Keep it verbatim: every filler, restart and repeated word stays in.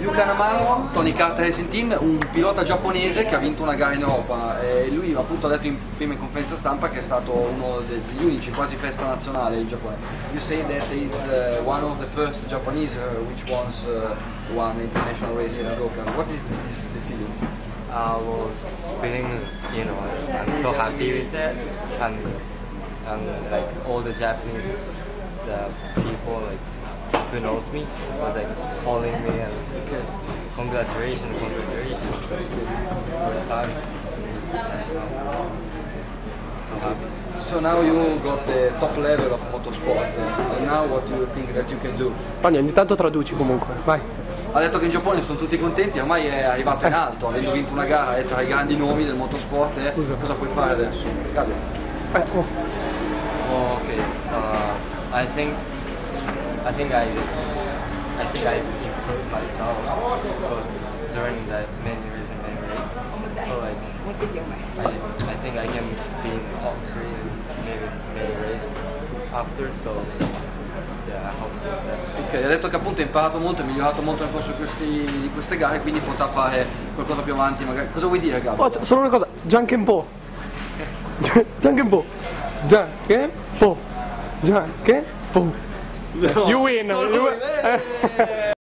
Yuka Namaro, Tony Kart Racing Team, un pilota giapponese che ha vinto una gara in Europa. E lui appunto ha detto in prima in conferenza stampa che è stato uno degli unici, quasi festa nazionale in Giappone. You say that he's uh, one of the first Japanese uh, which once uh, won international race in Dokkan. What is the, the feeling? Uh, well, feeling, you know, I'm so happy with that, and and like all the Japanese the people like who knows me was like calling me and congratulations, congratulations. It's the first time. So happy. So now you got the top level of motorsport, and now what do you think that you can do? Tony, ogni tanto traduci comunque, vai. Ha detto che in Giappone sono tutti contenti, ormai è arrivato in alto, avendo vinto una gara, è tra i grandi nomi del motorsport, eh. Cosa puoi fare adesso? Gabio. Eh, oh. Oh, okay. Uh, I think I think I I think I improved myself because during that many races and many races. So like I I think I can be in top three and maybe maybe race after. So yeah, I hope that. Ok, ha detto che appunto ha imparato molto, è migliorato molto nel corso di, questi, di queste gare, quindi potrà fare qualcosa più avanti magari. Cosa vuoi dire, Gabio? Oh, solo una cosa, Jankenpo. Jankenpo. Jankenpo. Jankenpo. You win. You win.